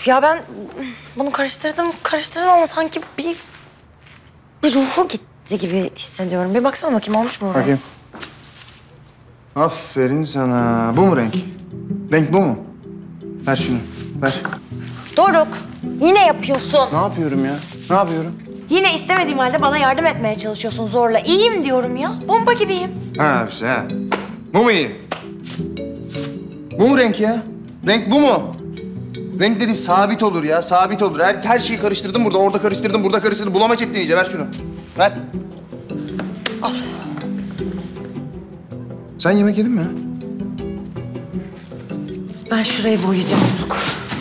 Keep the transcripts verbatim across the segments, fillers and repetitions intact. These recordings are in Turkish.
ya ben bunu karıştırdım, karıştırdım ama sanki bir, bir ruhu gitti gibi hissediyorum. Bir baksana bakayım, olmuş mu? Bakayım. Aferin sana. Bu mu renk? Renk bu mu? Ver şunu, ver. Doruk, yine yapıyorsun. Ne yapıyorum ya? Ne yapıyorum? Yine istemediğim halde bana yardım etmeye çalışıyorsun zorla. İyiyim diyorum ya, bomba gibiyim. Ha hepsi ha. Bu mu iyi? Bu mu renk ya? Renk bu mu? Renk dedi sabit olur ya, sabit olur. Her, her şeyi karıştırdım burada, orada karıştırdım, burada karıştırdım. Bulamaç ettin iyice, ver şunu. Ver. Al. Sen yemek yedin mi? Ben şurayı boyayacağım Doruk.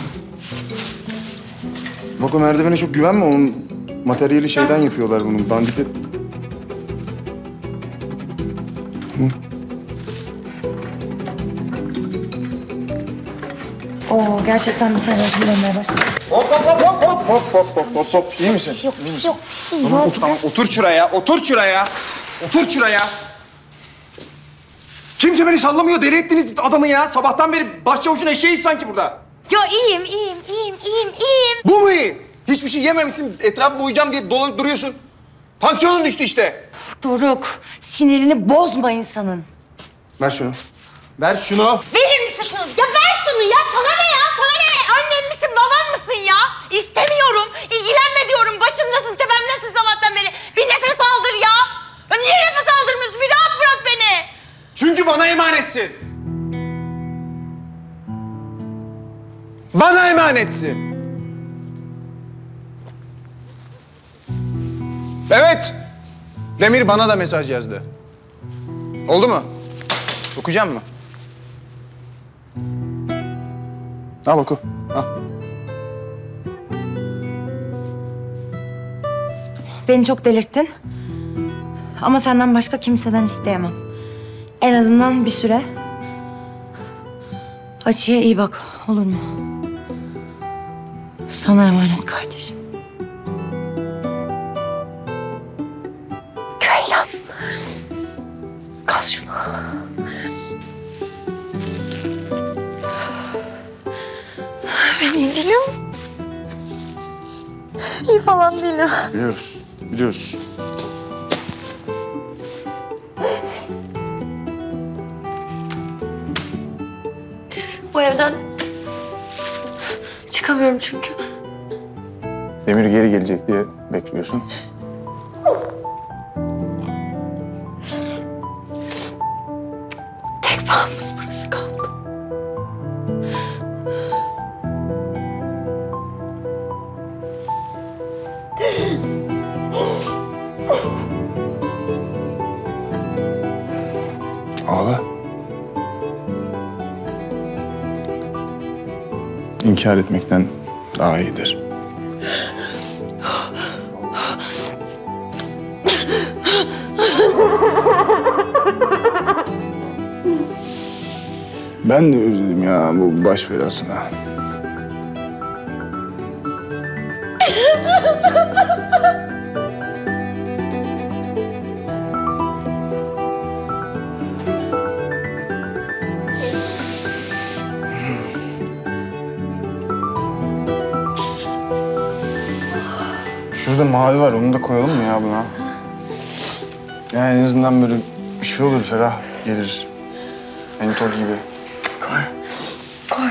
Bak o merdivene çok güvenme, onun materyali şeyden yapıyorlar bunu, dandik et. Hı. Oo, gerçekten bir saniye şimdi dönmeye başladı. Hop hop hop hop hop hop hop hop hop hop. İyi misin? Bir şey yok, bir şey yok, bir şey Tamam, yok. otur, tamam, otur şuraya, otur şuraya. Otur şuraya. Kimse beni sallamıyor, deli ettiniz adamı ya. Sabahtan beri başçavuşun eşeğiyiz sanki burada. Ya iyiyim, iyiyim, iyiyim, iyiyim, iyiyim. Bu mu iyi? Hiçbir şey yememişsin, etrafı boyayacağım diye dolanıp duruyorsun. Tansiyonun düştü işte. Doruk, sinirini bozma insanın. Ver şunu. Ver şunu. Verir misin şunu? Ya ver şunu ya, sana ne ya, sana ne? Annem misin, babam mısın ya? İstemiyorum, ilgilenme diyorum. Başımdasın, tepemdesin sabahtan beri. Bir nefes aldır ya. Ya niye nefes aldırmıyorsun? Bir rahat bırak beni. Çünkü bana emanetsin. Bana emanetsin. Evet. Demir bana da mesaj yazdı. Oldu mu? Okuyacak mı? Al oku. Al. Beni çok delirttin. Ama senden başka kimseden isteyemem. En azından bir süre. Açıya iyi bak, olur mu? Sana emanet kardeşim. Köylan. Kaz şunu. Ben iyi değilim. İyi falan değilim. Biliyoruz. Biliyoruz. Bu evden çıkamıyorum çünkü. Demir geri gelecek diye bekliyorsun. Tek bağımız burası kaldı. Ağla. İnkar etmekten daha iyidir. Ben de özledim ya bu baş belasına. Şurada mavi var, onu da koyalım mı ya buna? Yani en azından böyle bir şey olur, ferah gelir. Mentol gibi. Koy. Koy.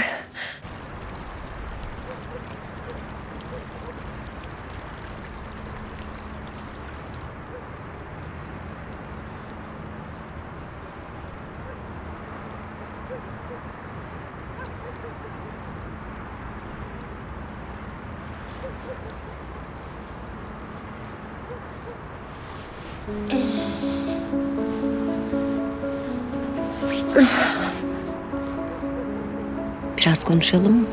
Biraz konuşalım mı?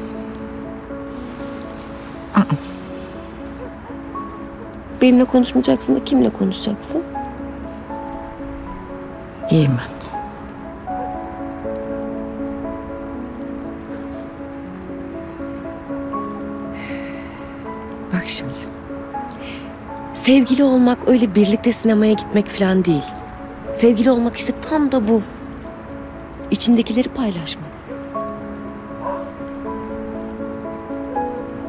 Benimle konuşmayacaksın da kimle konuşacaksın? İyiyim ben. Bak şimdi. Sevgili olmak öyle birlikte sinemaya gitmek falan değil. Sevgili olmak işte tam da bu. İçindekileri paylaşmak.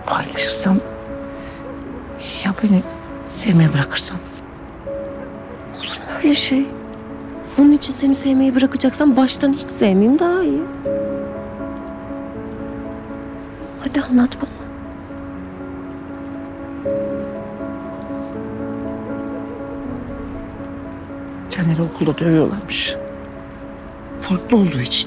paylaşırsam... Ya beni sevmeye bırakırsam? Olur mu öyle şey? Bunun için seni sevmeyi bırakacaksam baştan hiç sevmeyeyim daha iyi. Hadi anlat bana. Caner'i okulda dövüyorlarmış. Farklı olduğu için.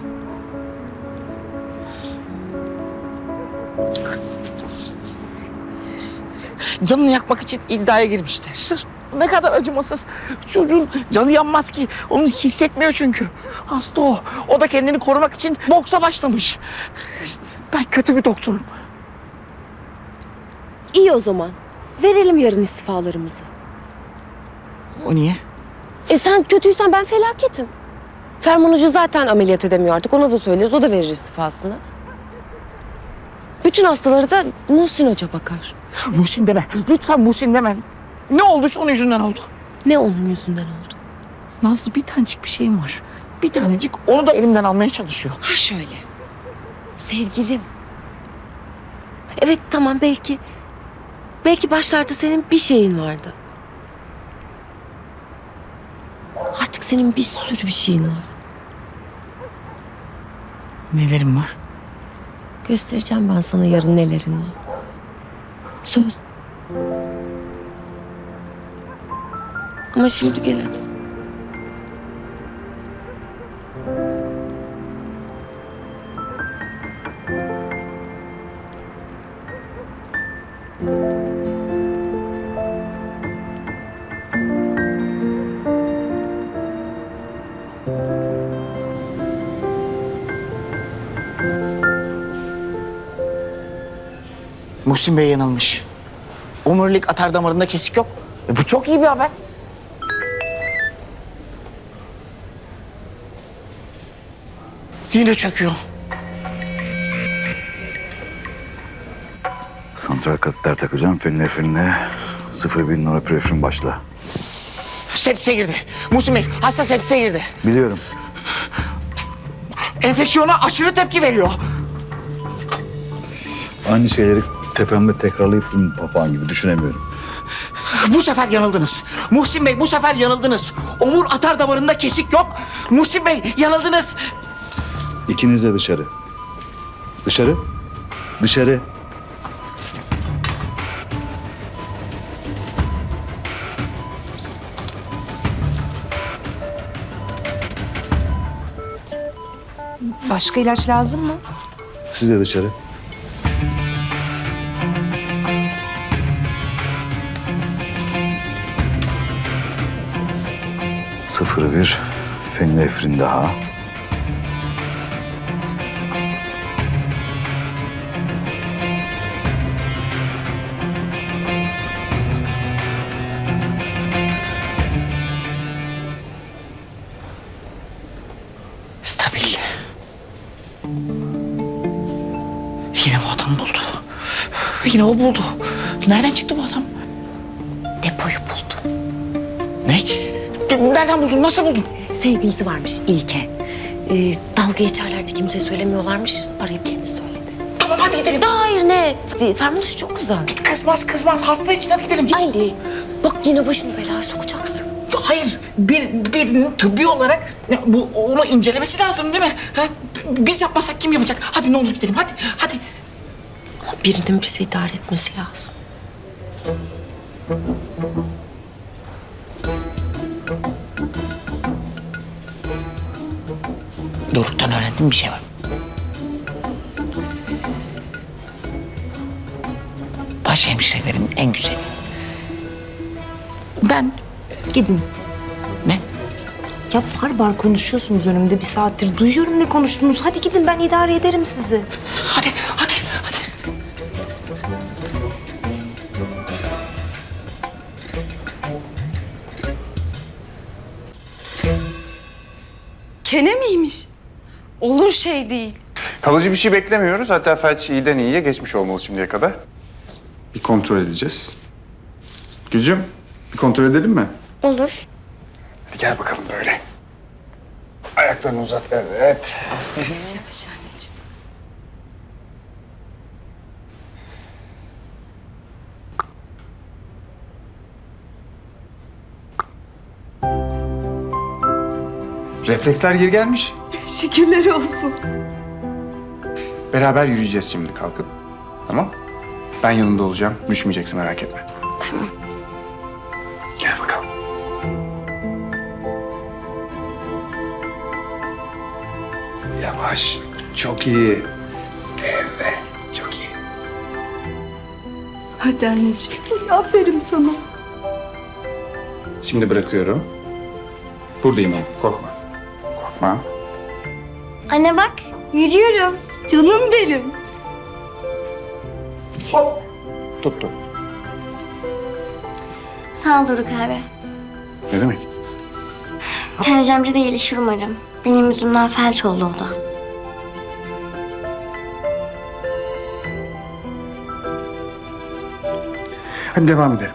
Canını yakmak için iddiaya girmişler. Sırf ne kadar acımasız. Çocuğun canı yanmaz ki. Onu hissetmiyor çünkü. Hasta o. O da kendini korumak için boksa başlamış. İşte ben kötü bir doktorum. İyi o zaman. Verelim yarın istifalarımızı. O niye? E sen kötüysen ben felaketim. Ferman Hoca zaten ameliyat edemiyor artık. Ona da söyleriz. O da verir istifasını. Bütün hastaları da Muhsin Hoca bakar. Muhsin deme. Lütfen Muhsin deme. Ne olduysa onun yüzünden oldu. Ne onun yüzünden oldu? Nazlı bir tanecik bir şeyim var. Bir tanecik onu da elimden almaya çalışıyor. Ha şöyle. Sevgilim. Evet tamam belki. Belki başlarda senin bir şeyin vardı. Artık senin bir sürü bir şeyin var. Nelerim var? Göstereceğim ben sana yarın nelerin var. Söz. Ama şimdi gel hadi. Muhsin Bey yanılmış. Omurilik atar damarında kesik yok. E bu çok iyi bir haber. Yine çöküyor. Santral kateter takacağım. Fenilefrenle sıfır bir norepinefrin başla. Sepse girdi. Muhsin Bey hasta sepse girdi. Biliyorum. Enfeksiyona aşırı tepki veriyor. Aynı şeyleri tepemde tekrarlayıp durun papağan gibi düşünemiyorum. Bu sefer yanıldınız. Muhsin Bey bu sefer yanıldınız. Omur atar damarında kesik yok. Muhsin Bey yanıldınız. İkiniz de dışarı. Dışarı. Dışarı. Başka ilaç lazım mı? Siz de dışarı. Sıfır bir fenilefrin daha. Stabil. Yine bu adam buldu. Yine o buldu. Nereden çıktı bu adam? Depoyu buldum. Ne? Nereden buldun? Nasıl buldun? Sevgilisi varmış İlke. Ee, dalga geçerlerdi kimseye söylemiyorlarmış. Arayıp kendisi söyledi. Tamam hadi gidelim. Hayır ne? Ferman Hoca çok kızar. Kızmaz kızmaz. Hasta için hadi gidelim. Ali bak yine başını belaya sokacaksın. Hayır. Bir, birinin tıbbi olarak ya, bu onu incelemesi lazım değil mi? Ha? Biz yapmasak kim yapacak? Hadi ne olur gidelim hadi. Hadi. Ama birinin bizi idare etmesi lazım. Doruk'tan öğrendiğim bir şey var. Baş hemşirelerin en güzeli. Ben Gidin. ne? Ya bar bar konuşuyorsunuz önümde bir saattir. Duyuyorum ne konuştunuz. Hadi gidin ben idare ederim sizi. Hadi hadi hadi. Kene miymiş? Olur şey değil. Kalıcı bir şey beklemiyoruz. Hatta felç iyiden iyiye geçmiş olmalı şimdiye kadar. Bir kontrol edeceğiz. Gülcüm, bir kontrol edelim mi? Olur. Hadi gel bakalım böyle. Ayaklarını uzat, evet. Yavaş yavaş anneciğim. Refleksler geri gelmiş. Şükürler olsun. Beraber yürüyeceğiz şimdi kalkıp. Tamam? Ben yanında olacağım. Düşmeyeceksin, merak etme. Tamam. Gel bakalım. Yavaş. Çok iyi. Evet, çok iyi. Hadi anneciğim. Aferin sana. Şimdi bırakıyorum. Buradayım oğlum, korkma. Korkma. Anne bak, yürüyorum. Canım benim. Tuttu. Sağ ol Doruk abi. Ne demek? Tanrıcı amca da iyileşir umarım. Benim yüzümden felç oldu o da. Hadi devam edelim.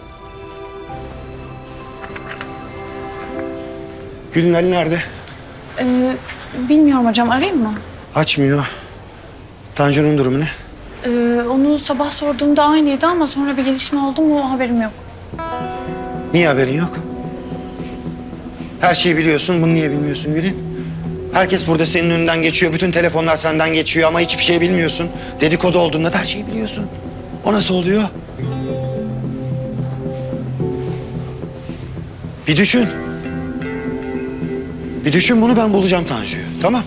Gül'ün Ali nerede? Ee, bilmiyorum hocam, arayayım mı? Açmıyor. Tanju'nun durumu ne? Ee, onu sabah sorduğumda aynıydı ama sonra bir gelişme oldu mu haberim yok. Niye haberin yok? Her şeyi biliyorsun, bunu niye bilmiyorsun Gül'ün? Herkes burada senin önünden geçiyor, bütün telefonlar senden geçiyor ama hiçbir şey bilmiyorsun. Dedikodu olduğunda da her şeyi biliyorsun. O nasıl oluyor? Bir düşün. Bir düşün bunu, ben bulacağım Tanju'yu, tamam?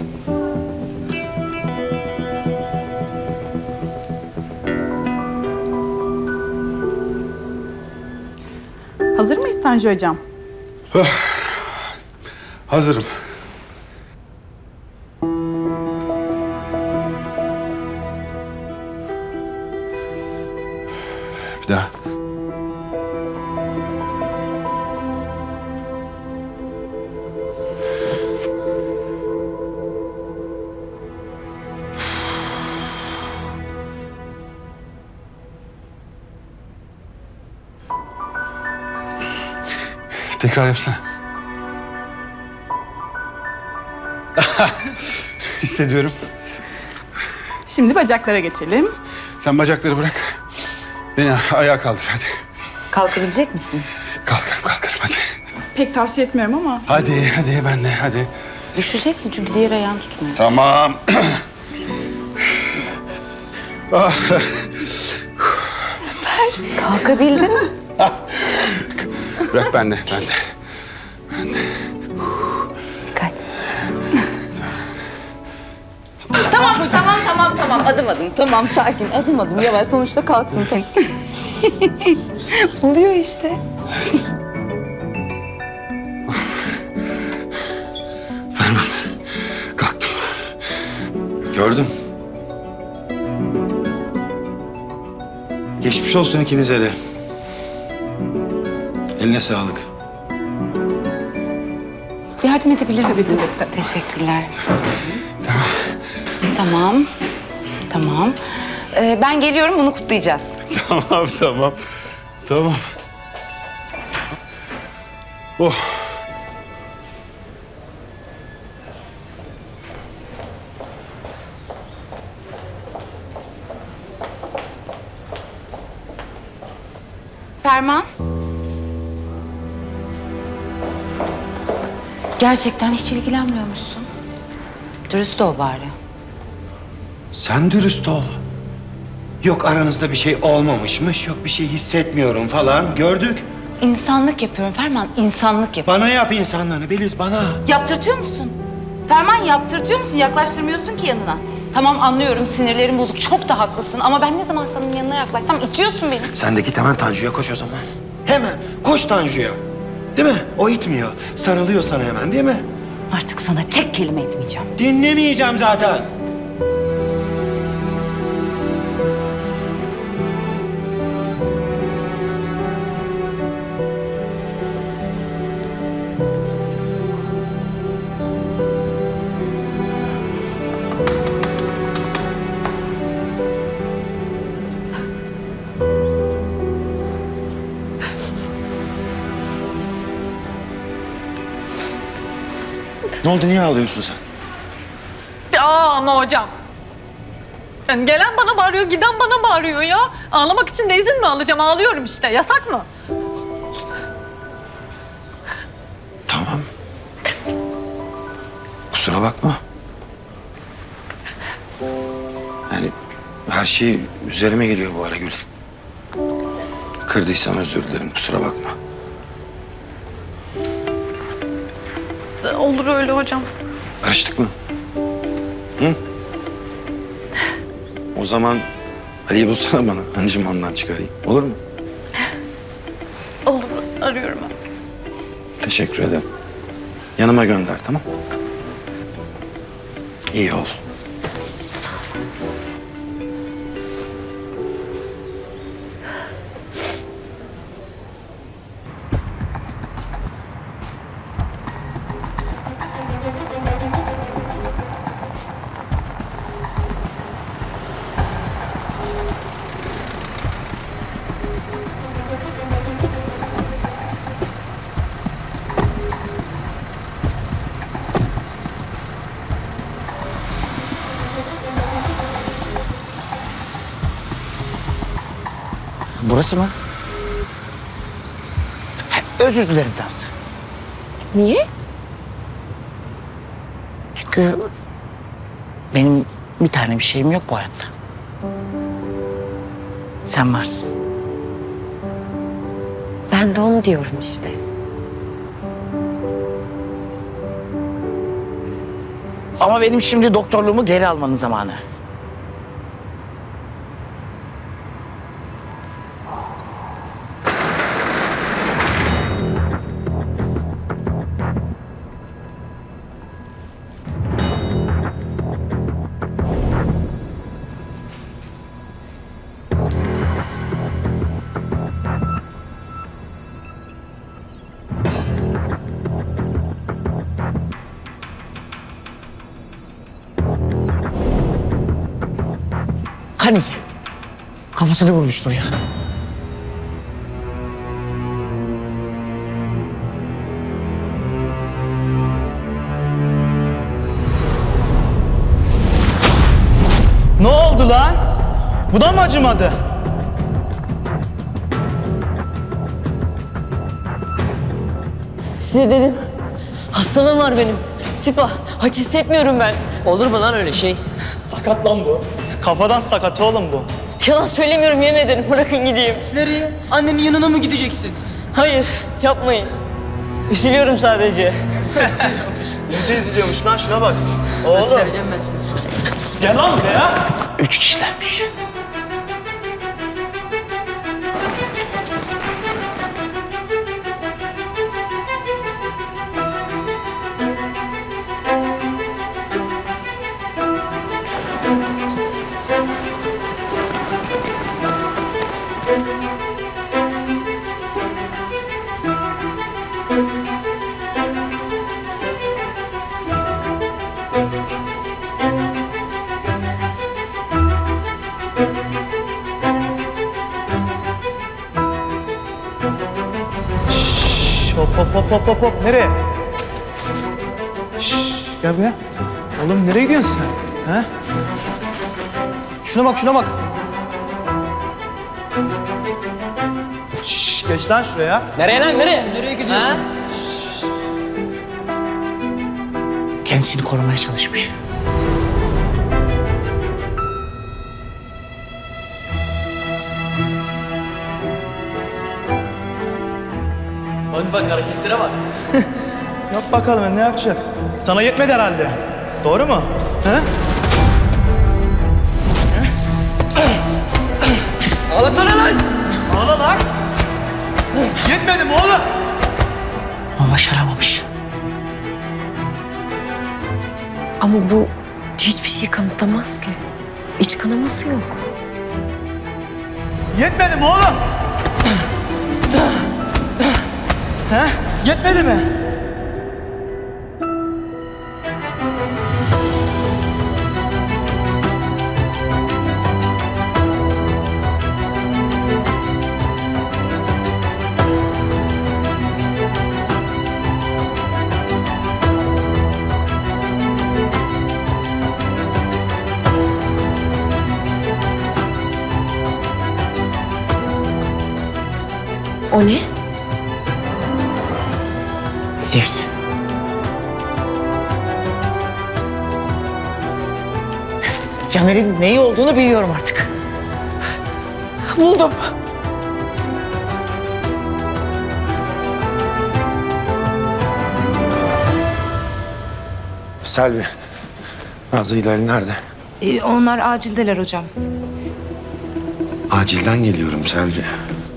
Hazır mıyız Tanju hocam? Hazırım. Bir daha. Tekrar yapsana. Hissediyorum. Şimdi bacaklara geçelim. Sen bacakları bırak. Beni ayağa kaldır hadi. Kalkabilecek misin? Kalkarım kalkarım hadi. Pek tavsiye etmiyorum ama. Hadi hadi ben de hadi. Düşeceksin çünkü diğer ayağını tutmuyor. Tamam. Ah. Kalkabildin mi? Bırak ben de ben de. Dikkat. Tamam, tamam, tamam, tamam. Adım adım. Tamam sakin. Adım adım. Yavaş. Sonuçta kalktın tek. Oluyor işte. Ferman. Kalktım. Gördüm. Geçmiş olsun ikinize de. Eline sağlık. Yardım edebilir misiniz? Teşekkürler. Tamam. Tamam. Tamam. Ee, ben geliyorum, bunu kutlayacağız. Tamam tamam. Tamam. Oh. Ferman. Gerçekten hiç ilgilenmiyormuşsun. Dürüst ol bari. Sen dürüst ol. Yok aranızda bir şey olmamışmış, yok bir şey hissetmiyorum falan. Gördük. İnsanlık yapıyorum Ferman, insanlık yapıyorum. Bana yap insanlığını Beliz, bana. Yaptırtıyor musun? Ferman yaptırtıyor musun? Yaklaştırmıyorsun ki yanına. Tamam anlıyorum, sinirlerin bozuk, çok da haklısın. Ama ben ne zaman senin yanına yaklaşsam itiyorsun beni. Sen de git hemen Tanju'ya koş o zaman. Hemen koş Tanju'ya. Değil mi? O itmiyor. Sarılıyor sana hemen değil mi? Artık sana tek kelime etmeyeceğim. Dinlemeyeceğim zaten. Ne oldu? Niye ağlıyorsun sen? Aa ama hocam. Yani gelen bana bağırıyor, giden bana bağırıyor ya. Ağlamak için de izin mi alacağım? Ağlıyorum işte. Yasak mı? Tamam. Kusura bakma. Yani her şey üzerime geliyor bu ara Gül. Kırdıysam özür dilerim, kusura bakma. Olur öyle hocam. Barıştık mı? Hı? O zaman Ali'yi bulsana bana. Hancımandan çıkarayım. Olur mu? Olur, arıyorum ben. Teşekkür ederim. Yanıma gönder, tamam? İyi ol. Sağ ol. Burası mı? Özür dilerim Tansu. Niye? Çünkü benim bir tane bir şeyim yok bu hayatta. Sen varsın. Ben de onu diyorum işte. Ama benim şimdi doktorluğumu geri almanın zamanı. Hani kafasını vurmuştur ya. Ne oldu lan? Bu da mı acımadı? Size dedim. Hastalığım var benim. Sipa. Hiç hissetmiyorum ben. Olur mu lan öyle şey? Sakat lan bu. Kafadan sakat oğlum bu. Yalan söylemiyorum, yemin ederim. Bırakın gideyim. Nereye? Annemin yanına mı gideceksin? Hayır, yapmayın. Üzülüyorum sadece. Nasıl üzülüyormuş lan, şuna bak. Oğlum. Göstereceğim ben şimdi sana. Gel lan buraya. Üç kişilermiş. Hop hop hop hop hop hop. Nereye? Şşş, gel buraya. Oğlum nereye gidiyorsun sen? Ha? Şuna bak, şuna bak. Şşş, geç lan şuraya. Nereye lan, nereye? Nereye gidiyorsun? Ha? Kendisini korumaya çalışmış. Bak bak, hareketlere bak. Yap bakalım ne yapacak? Sana yetmedi herhalde. Doğru mu? Ha? Ağlasana lan! Ağla lan! Yetmedi mi oğlum? Ama başaramamış. Ama bu hiçbir şey kanıtlamaz ki. İç kanaması yok. Yetmedi mi oğlum? Ha? Yetmedi mi? O ne? Zift. Caner'in neyi olduğunu biliyorum artık. Buldum. Selvi. Nazlı ile Ali nerede? Ee, onlar acildeler hocam. Acilden geliyorum Selvi.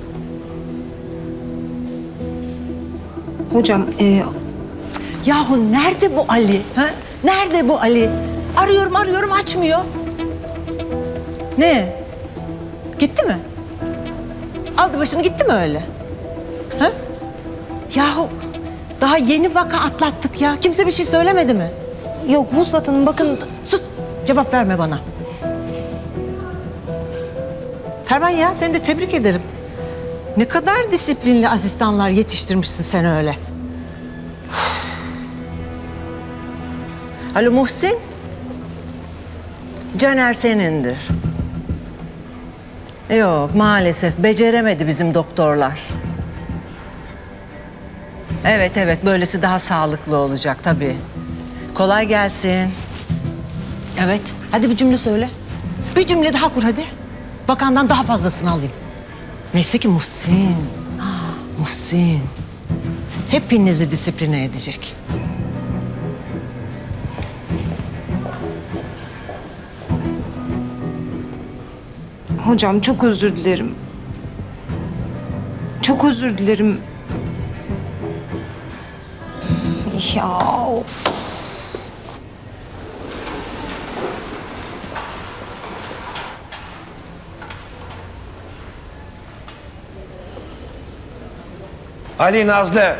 Hocam e, Yahu nerede bu Ali? Ha? Nerede bu Ali? Arıyorum arıyorum açmıyor. Ne? Gitti mi? Aldı başını gitti mi öyle? Ha? Yahu daha yeni vaka atlattık ya. Kimse bir şey söylemedi mi? Yok Vuslat Hanım bakın. Sus, sus. Cevap verme bana. Ferman ya seni de tebrik ederim. Ne kadar disiplinli asistanlar yetiştirmişsin sen öyle. Alo Muhsin. Caner senindir. Yok maalesef beceremedi bizim doktorlar. Evet evet böylesi daha sağlıklı olacak tabii. Kolay gelsin. Evet hadi bir cümle söyle. Bir cümle daha kur hadi. Bakandan daha fazlasını alayım. Neyse ki Muhsin. Ah, Muhsin. Hepinizi disipline edecek. hocam çok özür dilerim. Çok özür dilerim. Ya of. Ali, Nazlı.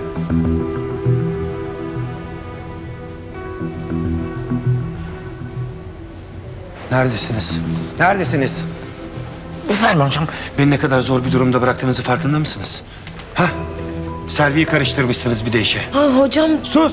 Neredesiniz? Neredesiniz? Ferman hocam. Beni ne kadar zor bir durumda bıraktığınızı farkında mısınız? Ha? Selvi'yi karıştırmışsınız bir de işe. Ha hocam. Sus!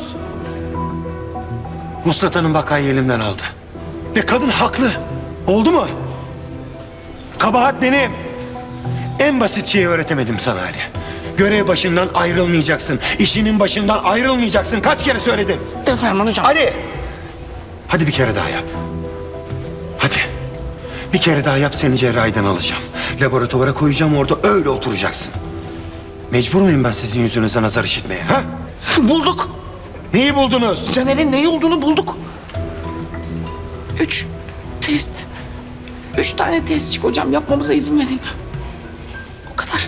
Vuslat Hanım vakayı elimden aldı. Ve kadın haklı. Oldu mu? Kabahat benim. En basit şeyi öğretemedim sana Ali. Görev başından ayrılmayacaksın. İşinin başından ayrılmayacaksın. Kaç kere söyledim? Ferman hocam. Hadi. Hadi bir kere daha yap. Hadi. Bir kere daha yap, seni cerrahiden alacağım. Laboratuvara koyacağım, orada öyle oturacaksın. Mecbur muyum ben sizin yüzünüze nazar işitmeye ha? Bulduk. Neyi buldunuz? Caner'in neyi olduğunu bulduk. Üç test. Üç tane testçik hocam, yapmamıza izin verin. O kadar.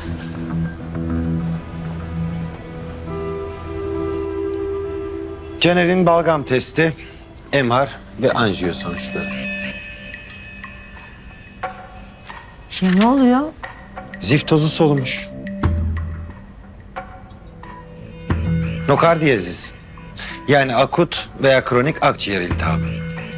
Caner'in balgam testi, M R ve anjiyo sonuçları. Şimdi ne oluyor? Zift tozu solumuş. Nokardiyezis. Yani akut veya kronik akciğer iltihabı.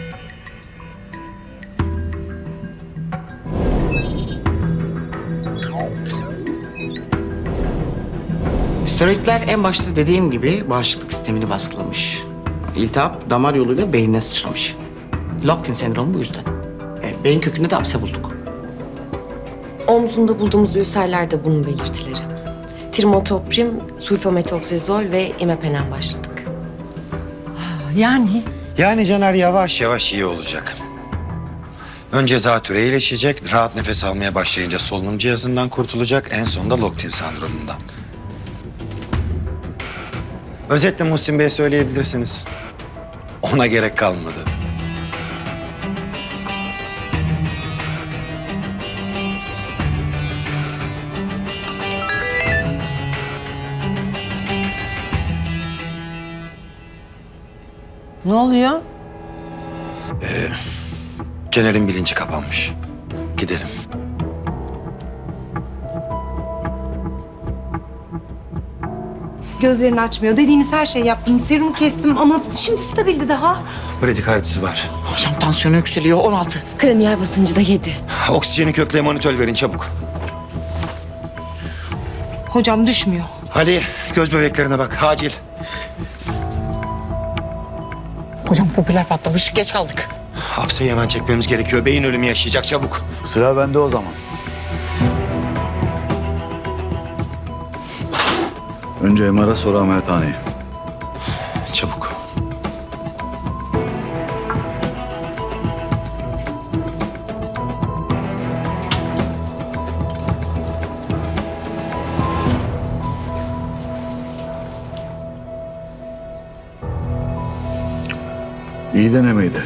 Steroidler en başta dediğim gibi bağışıklık sistemini baskılamış. İltihap damar yoluyla beynine sıçramış. Locked-in sendromu bu yüzden. E, beyin kökünde de apse bulduk. Omzunda bulduğumuz ülserler de bunun belirtileri. Trimetoprim, sulfametoksidazol ve imepenem başladık. Yani? Yani Caner yavaş yavaş iyi olacak. Önce zatüre iyileşecek, rahat nefes almaya başlayınca solunum cihazından kurtulacak, en sonunda Locked-in sendromundan. Özetle Muhsin Bey'e söyleyebilirsiniz. Ona gerek kalmadı. Ne oluyor? Ee, Caner'in bilinci kapanmış. Gidelim. Gözlerini açmıyor. Dediğiniz her şeyi yaptım. Serum kestim ama şimdi stabildi daha. Bradikardisi var. Hocam tansiyonu yükseliyor, on altı. Kraniyal basıncı da yedi. Oksijeni kökle emanitol verin çabuk. Hocam düşmüyor. Ali, göz bebeklerine bak, acil. Hocam popüler patlamış, geç kaldık. Hapseyi hemen çekmemiz gerekiyor. Beyin ölümü yaşayacak, çabuk. Sıra bende o zaman. Önce M R'a sonra ameliyathaneye. Çabuk. İyi denemeydi.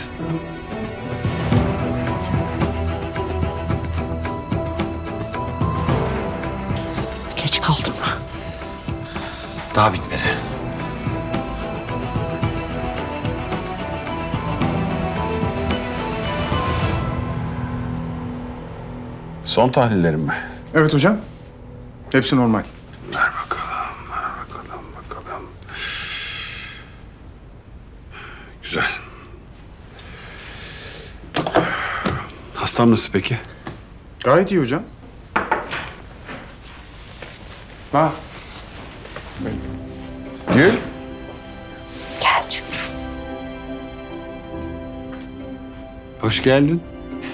Geç kaldım. Daha bitmedi. Son tahlillerim mi? Evet hocam. Hepsi normal. Ver bakalım, ver bakalım, bakalım. Güzel. Hastam nasıl peki? Gayet iyi hocam. Ha. Gül. Gel canım. Hoş geldin.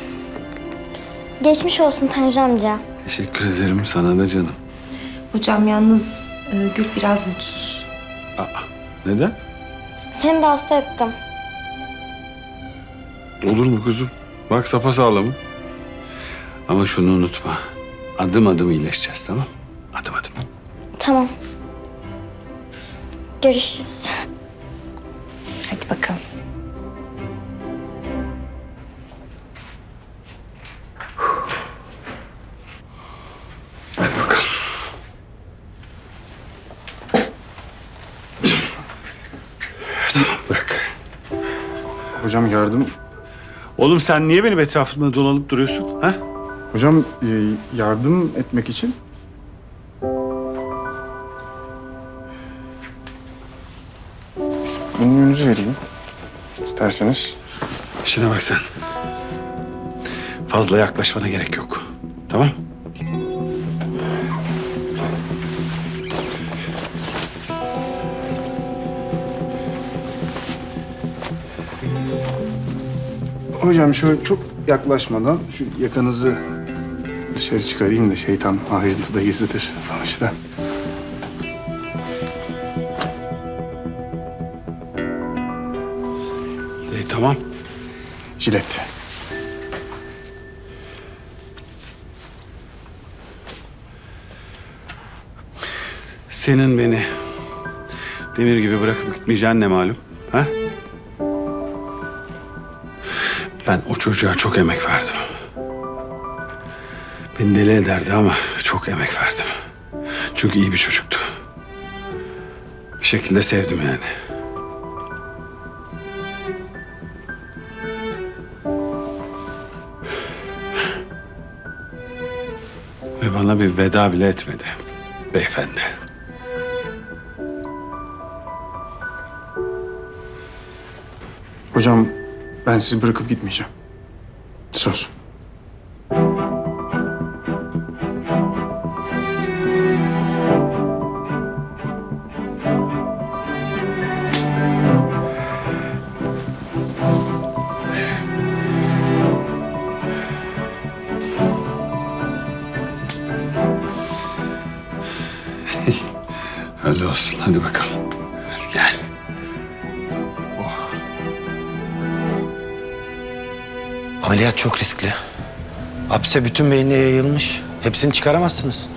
Geçmiş olsun Tanju amca. Teşekkür ederim sana da canım. Hocam yalnız e, Gül biraz mutsuz. Aa, neden? Seni de hasta ettim. Olur mu kuzum? Bak sapasağlamım. Ama şunu unutma. Adım adım iyileşeceğiz, tamam? Adım adım. Tamam. Görüşürüz. Hadi bakalım. Hadi bakalım. Tamam, bırak. Hocam yardım... Oğlum sen niye benim etrafımda dolanıp duruyorsun, ha? Hocam e, yardım etmek için... Şu ünlüğünüzü vereyim. İsterseniz. İşine bak sen. Fazla yaklaşmana gerek yok. Tamam? Hocam şöyle çok yaklaşmadan şu yakanızı dışarı çıkarayım da şeytan ayrıntıda gizlidir sonuçta. İyi, tamam. Jilet. Senin beni demir gibi bırakıp gitmeyeceğin ne malum, ha? Ben o çocuğa çok emek verdim. Beni deli ederdi ama çok emek verdim. Çünkü iyi bir çocuktu. Bir şekilde sevdim yani. Ve bana bir veda bile etmedi beyefendi. Hocam ben sizi bırakıp gitmeyeceğim. Söz. Öyle olsun. Hadi bakalım. Hadi gel. Ameliyat çok riskli. Hapse bütün beyinle yayılmış. Hepsini çıkaramazsınız.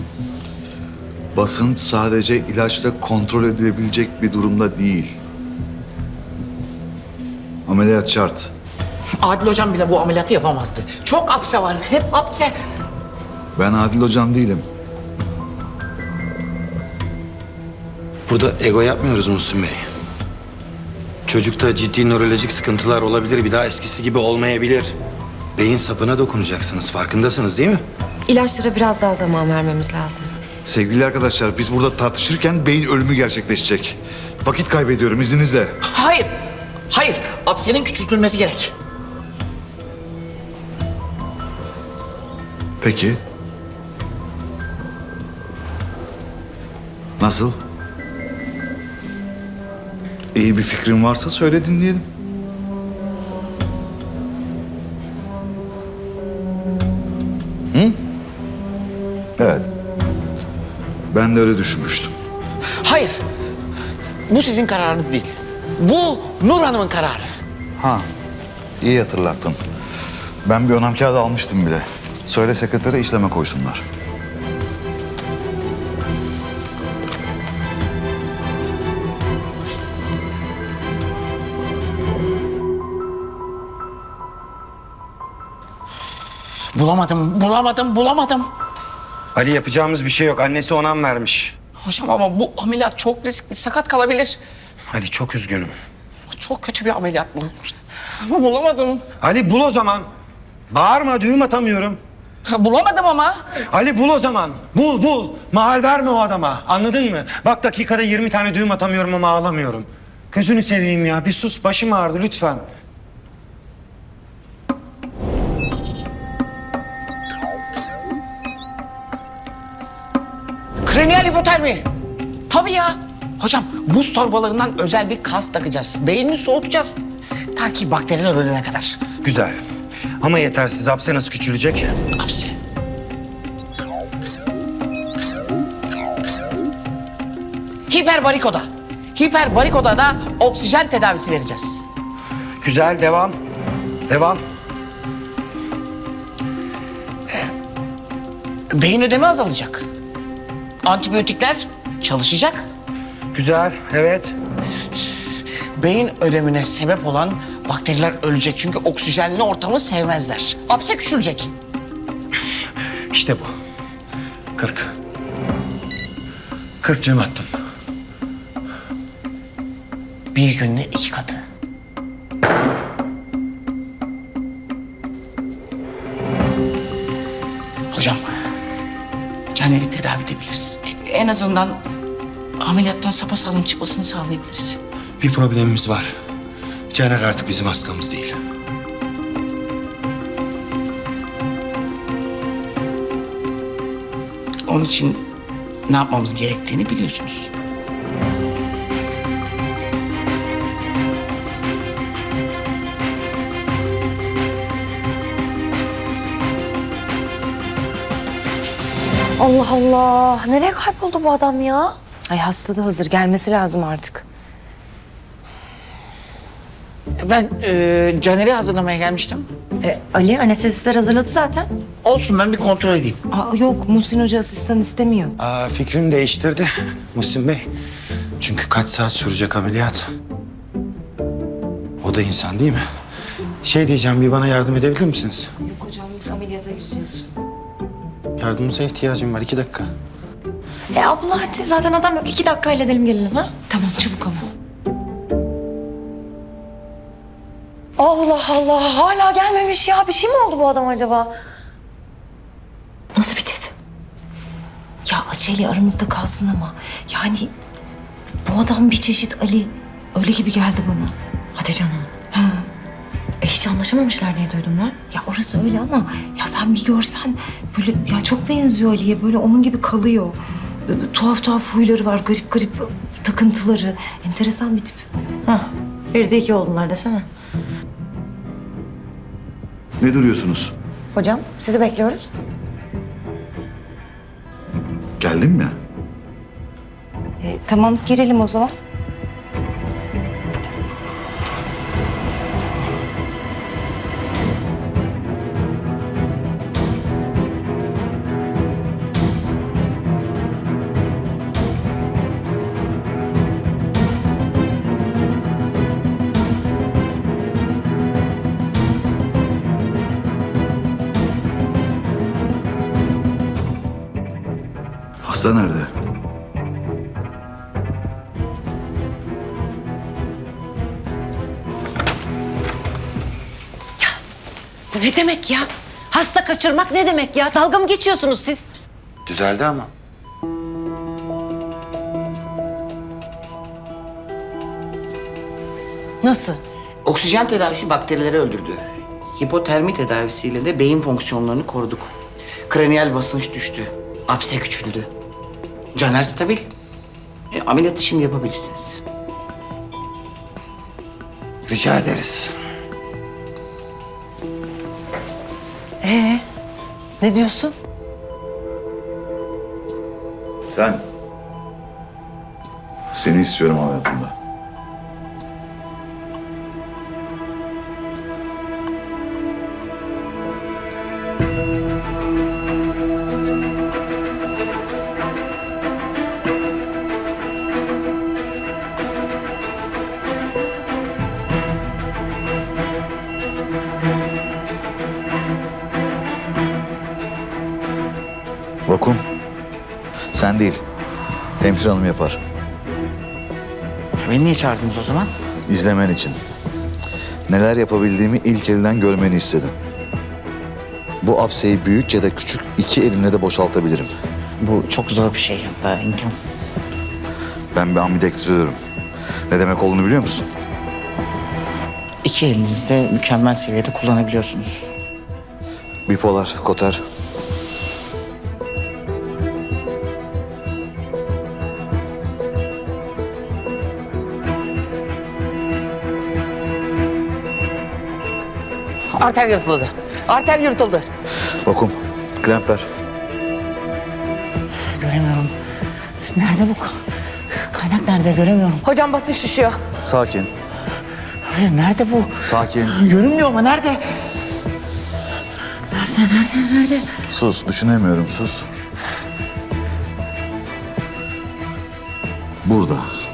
Basınç sadece ilaçla kontrol edilebilecek bir durumda değil. Ameliyat şart. Adil hocam bile bu ameliyatı yapamazdı. Çok hapse var. Hep hapse. Ben Adil hocam değilim. Burada ego yapmıyoruz Muhsin Bey. Çocukta ciddi nörolojik sıkıntılar olabilir. Bir daha eskisi gibi olmayabilir. Beyin sapına dokunacaksınız. Farkındasınız değil mi? İlaçlara biraz daha zaman vermemiz lazım. Sevgili arkadaşlar, biz burada tartışırken beyin ölümü gerçekleşecek. Vakit kaybediyorum izninizle. Hayır. Hayır. Hapsenin küçültülmesi gerek. Peki. Nasıl? İyi bir fikrin varsa söyle dinleyelim. Hı? Evet. Ben de öyle düşünmüştüm. Hayır. Bu sizin kararınız değil. Bu Nur Hanım'ın kararı. Ha, iyi hatırlattın. Ben bir onam kağıdı almıştım bile. Söyle sekretere işleme koysunlar. Bulamadım, bulamadım, bulamadım. Ali yapacağımız bir şey yok. Annesi onam vermiş. Hocam ama bu ameliyat çok riskli, sakat kalabilir. Ali çok üzgünüm. Çok kötü bir ameliyat bu. Ama bulamadım. Ali bul o zaman. Bağırma, düğüm atamıyorum. Bulamadım ama. Ali bul o zaman. Bul, bul. Mahal verme o adama. Anladın mı? Bak dakikada yirmi tane düğüm atamıyorum ama ağlamıyorum. Gözünü seveyim ya. Bir sus, başım ağrıdı lütfen. Kraniyal hipotermi. Tabii ya. Hocam buz torbalarından özel bir kas takacağız. Beynini soğutacağız. Ta ki bakteriler ölene kadar. Güzel. Ama yetersiz. Hapse nasıl küçülecek? Hapse. Hiperbarikoda. Hiperbarikoda da oksijen tedavisi vereceğiz. Güzel, devam. Devam. Beyin ödemi azalacak. Antibiyotikler çalışacak. Güzel, evet. Beyin ödemine sebep olan bakteriler ölecek çünkü oksijenli ortamı sevmezler. Hapse küçülecek. İşte bu. Kırk. Kırk düğüm attım. Bir günde iki katı. Hocam, Caner'i tedavi edebiliriz. En azından ameliyattan sapasağlam çıkmasını sağlayabiliriz. Bir problemimiz var. Caner artık bizim hastamız değil. Onun için ne yapmamız gerektiğini biliyorsunuz. Allah Allah. Nereye kayboldu bu adam ya? Ay hastalığı hazır. Gelmesi lazım artık. Ben e, Caner'i hazırlamaya gelmiştim. E, Ali anestezistler hazırladı zaten. Olsun, ben bir kontrol edeyim. Aa, yok Muhsin Hoca asistan istemiyor. Aa, fikrini değiştirdi Muhsin Bey. Çünkü kaç saat sürecek ameliyat? O da insan değil mi? Şey diyeceğim, bir bana yardım edebilir misiniz? Yok hocam biz ameliyata gireceğiz. Yardımınıza ihtiyacım var. iki dakika. E abla hadi zaten adam yok. İki dakika halledelim gelelim ha. Tamam çabuk ama. Allah Allah hala gelmemiş ya. Bir şey mi oldu bu adam acaba? Nasıl bir tip? Ya Açeli aramızda kalsın ama yani bu adam bir çeşit Ali. Öyle gibi geldi bana. Hadi canım. Ha. E hiç anlaşamamışlar diye duydum ben. Ya orası öyle ama ya sen bir görsen böyle ya çok benziyor Ali'ye. Böyle onun gibi kalıyor. Böyle, tuhaf tuhaf huyları var. Garip garip takıntıları. Enteresan bir tip. Hah. Bir de iki oldular desene. Ne duruyorsunuz? Hocam sizi bekliyoruz. Geldin mi? E, tamam girelim o zaman. Hasta nerede? Bu ne demek ya? Hasta kaçırmak ne demek ya? Dalga mı geçiyorsunuz siz? Düzeldi ama. Nasıl? Oksijen tedavisi bakterileri öldürdü. Hipotermi tedavisiyle de beyin fonksiyonlarını koruduk. Kraniyal basınç düştü. Apse küçüldü. Caner stabil. E, ameliyatı şimdi yapabilirsiniz. Rica ederiz. Ee, ne diyorsun? Sen. Seni istiyorum hayatımda. Sen değil. Hemşire hanım yapar. Beni niye çağırdınız o zaman? İzlemen için. Neler yapabildiğimi ilk elden görmeni istedim. Bu apseyi büyük ya da küçük iki elimle de boşaltabilirim. Bu çok zor bir şey, hatta imkansız. Ben bir ambidektritörüm. Ne demek olduğunu biliyor musun? İki elinizde mükemmel seviyede kullanabiliyorsunuz. Bipolar, koter. Arter yırtıldı. Arter yırtıldı. Vakum, klemper. Göremiyorum. Nerede bu? Kaynak nerede? Göremiyorum. Hocam basınç düşüyor. Sakin, Hayır, nerede bu? sakin. Görünmüyor ama nerede? Nerede, nerede, nerede? Sus, düşünemiyorum, sus. Burada.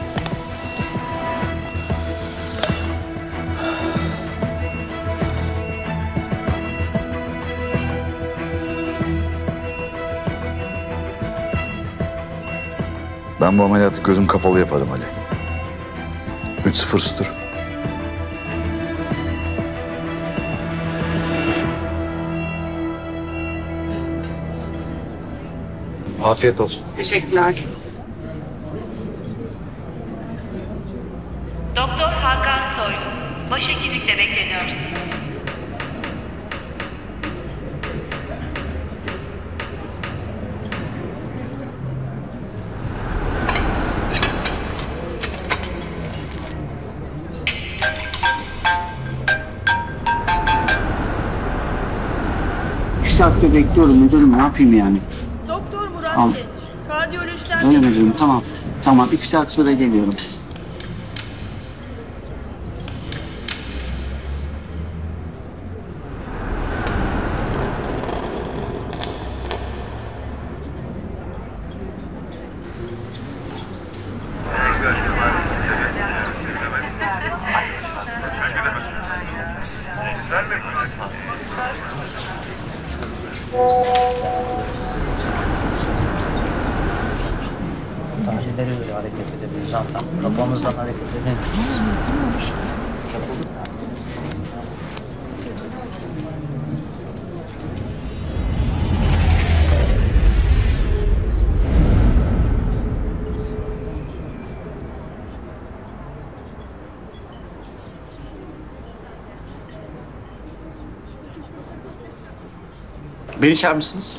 Ben bu ameliyatı gözüm kapalı yaparım Ali. Üç sıfır sütür. Afiyet olsun. Teşekkürler. Doktor Hakan Soy, başhekimlikte bekleniyorsunuz. Bir saatte bekliyorum müdürüm, ne yapayım yani? Doktor Murat Tamam. Genç. Kardiyolojiden Öyle müdürüm, tamam. Tamam, iki saat sonra geliyorum. Tahlilleri öyle hareket edebiliriz zaten. Kafamızdan hareket edebiliriz. Beni çağırmışsınız.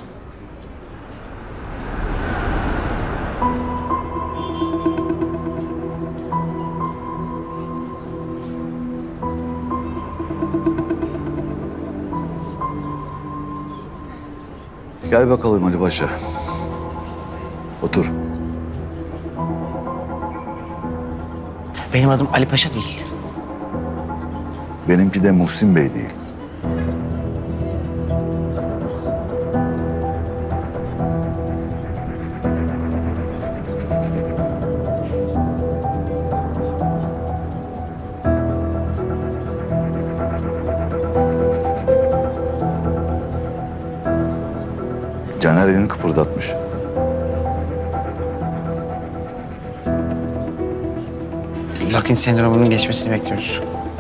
Gel bakalım Ali Paşa. Otur. Benim adım Ali Paşa değil. Benimki de Muhsin Bey değil. Caner elini kıpırdatmış. Lakin sendromunun geçmesini bekliyoruz.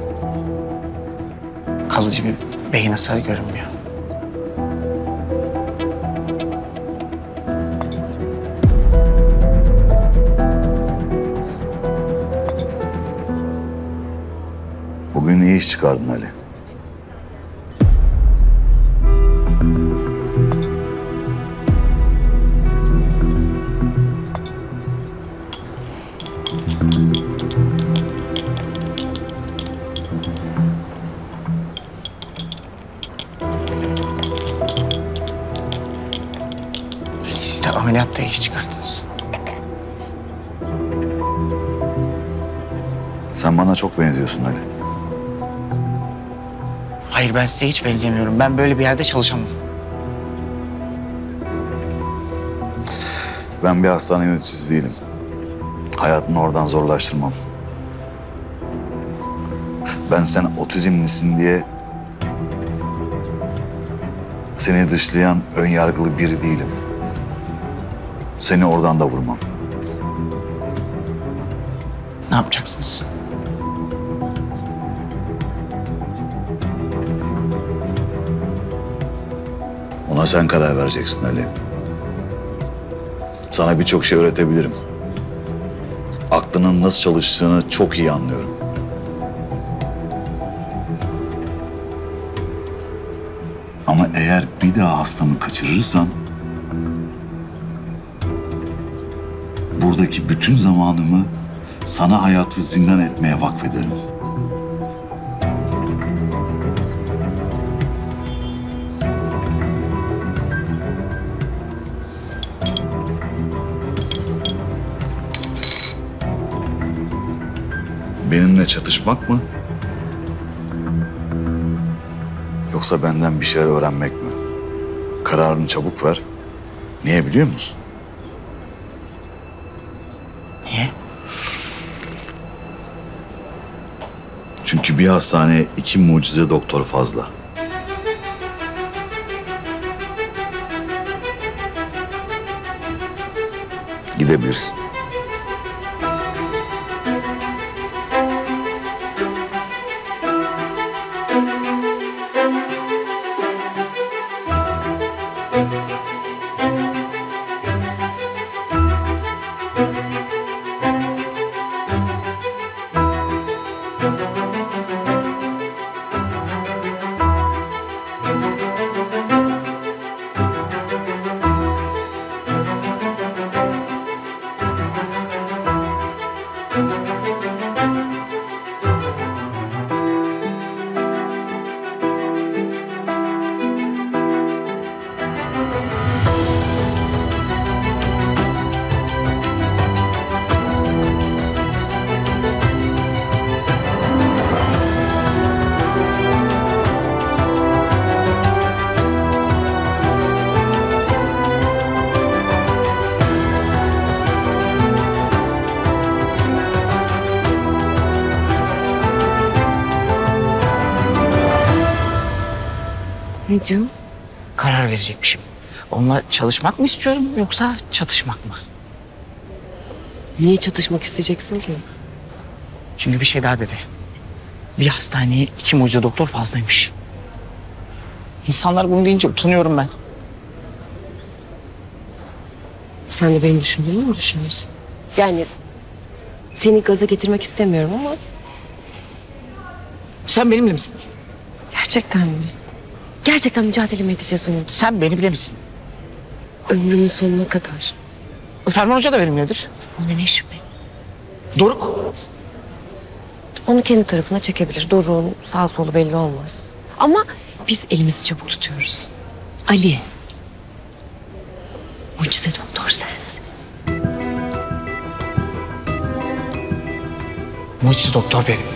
Kalıcı bir beyin hasarı görünmüyor. Bugün iyi iş çıkardın Ali. Siz de ameliyatta iyi iş çıkardınız. Sen bana çok benziyorsun Ali. Hayır, ben size hiç benzemiyorum. Ben böyle bir yerde çalışamam. Ben bir hastane yöneticisi değilim. Hayatını oradan zorlaştırmam. Ben sen otizmlisin diye seni dışlayan ön yargılı biri değilim. Seni oradan da vurmam. Ne yapacaksınız? Ona sen karar vereceksin Ali. Sana birçok şey öğretebilirim. Aklının nasıl çalıştığını çok iyi anlıyorum. Ama eğer bir daha hastamı kaçırırsan... buradaki bütün zamanımı sana hayatı zindan etmeye vakfederim. Benimle çatışmak mı? Yoksa benden bir şeyler öğrenmek mi? Kararını çabuk ver. Niye biliyor musun? Niye? Çünkü bir hastaneye iki mucize doktor fazla. Gidebilirsin. Ne diyor? Karar verecekmişim. Onunla çalışmak mı istiyorum yoksa çatışmak mı? Niye çatışmak isteyeceksin ki? Çünkü bir şey daha dedi. Bir hastaneye iki mucize doktor fazlaymış. İnsanlar bunu deyince utanıyorum ben. Sen de benim düşündüğümü mü düşünüyorsun? Yani seni gaza getirmek istemiyorum ama... Sen benimle misin? Gerçekten mi? Gerçekten mücadele mi edeceğiz onunla? Sen benimle misin? Ömrümün sonuna kadar. Ferman Hoca da benimledir. Ona ne şüphe? Doruk. Onu kendi tarafına çekebilir. Doruk'un sağ solu belli olmaz. Ama biz elimizi çabuk tutuyoruz. Ali. Mucize doktor sensin. Mucize doktor benim.